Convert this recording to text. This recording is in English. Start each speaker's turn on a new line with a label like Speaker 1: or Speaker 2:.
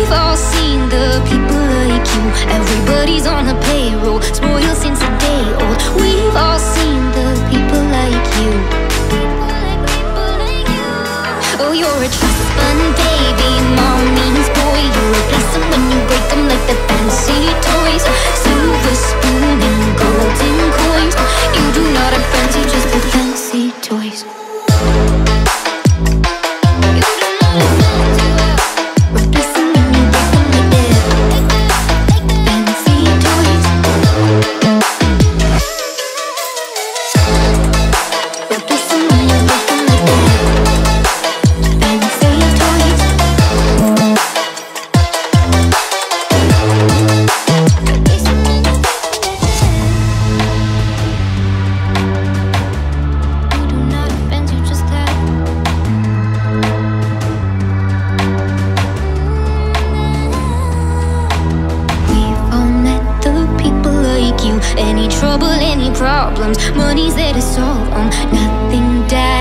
Speaker 1: We've all seen the people like you. Everybody's on a payroll, spoiled since a day old. We've all seen the people like you. Oh, you're a trust fund baby, mommy's boy. You replace them when you break them like the fancy toys. Silver spoon and golden coins. You do not have friends, you just have fancy toys. Any trouble, any problems, money's there to solve them. Nothing dies.